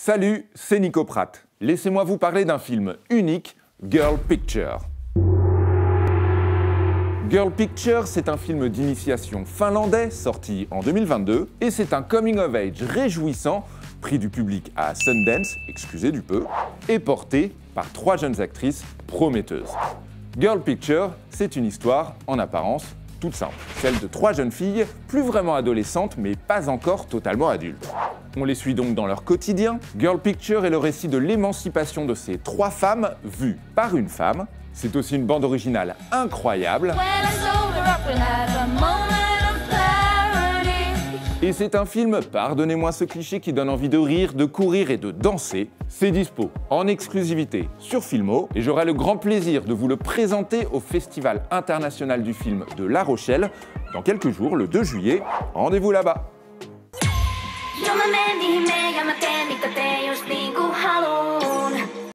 Salut, c'est Nico Pratt. Laissez-moi vous parler d'un film unique, Girl Picture. Girl Picture, c'est un film d'initiation finlandais sorti en 2022 et c'est un coming of age réjouissant, prix du public à Sundance, excusez du peu, et porté par 3 jeunes actrices prometteuses. Girl Picture, c'est une histoire, en apparence, toute simple. Celle de 3 jeunes filles, plus vraiment adolescentes, mais pas encore totalement adultes. On les suit donc dans leur quotidien. Girl Picture est le récit de l'émancipation de ces 3 femmes vues par une femme. C'est aussi une bande originale incroyable. Et c'est un film, pardonnez-moi ce cliché, qui donne envie de rire, de courir et de danser. C'est dispo en exclusivité sur Filmo et j'aurai le grand plaisir de vous le présenter au Festival international du film de La Rochelle dans quelques jours, le 2 juillet. Rendez-vous là-bas.